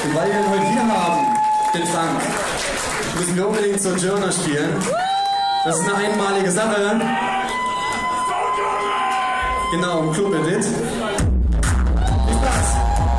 Und weil wir ihn heute hier haben, den Frank, müssen wir unbedingt Sojourner spielen. Das ist eine einmalige Sache. Genau, im Club-Edit. Viel Spaß!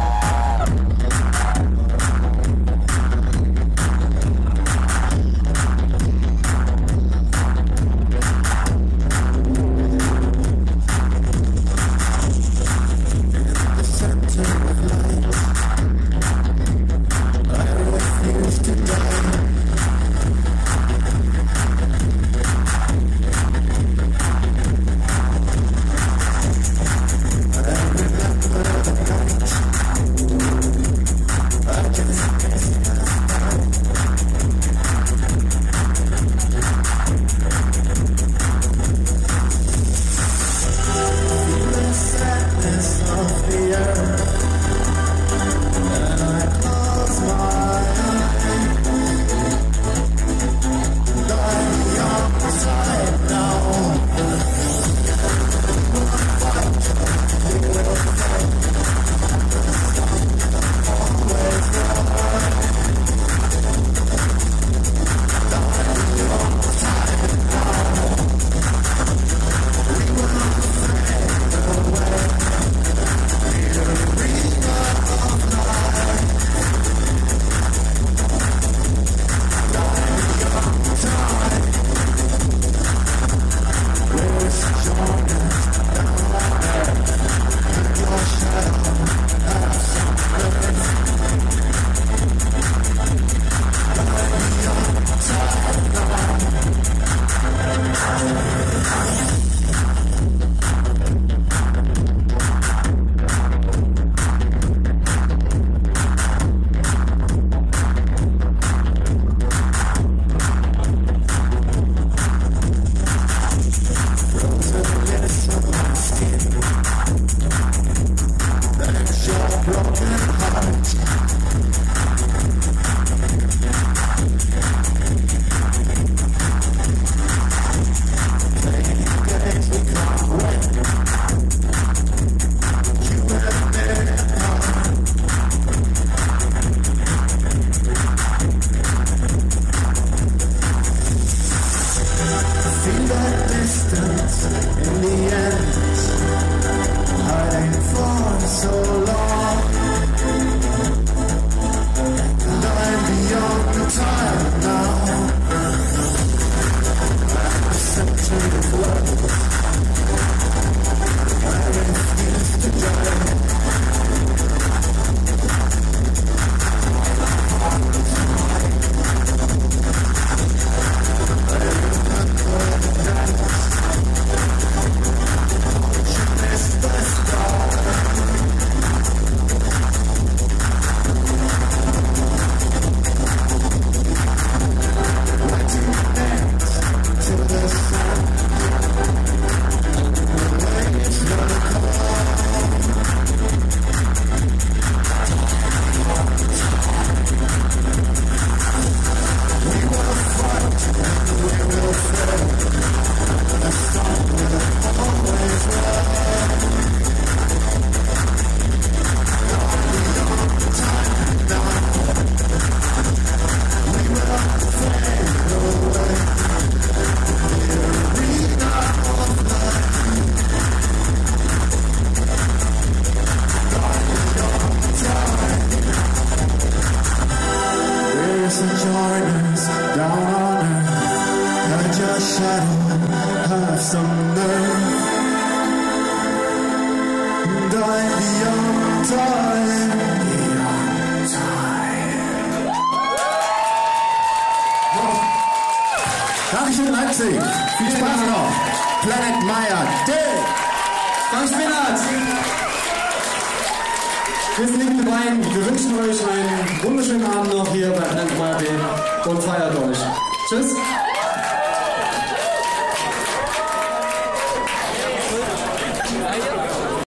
Sojourners down on earth, had your shadow, have some nerve, and I'm beyond time, beyond time. Dankeschön Leipzig, viel Spaß noch. Planet Myer, Danke Spinath. Wir sind nicht dabei. Wir wünschen euch einen wunderschönen Abend noch hier bei Planet Myer und feiert euch. Tschüss.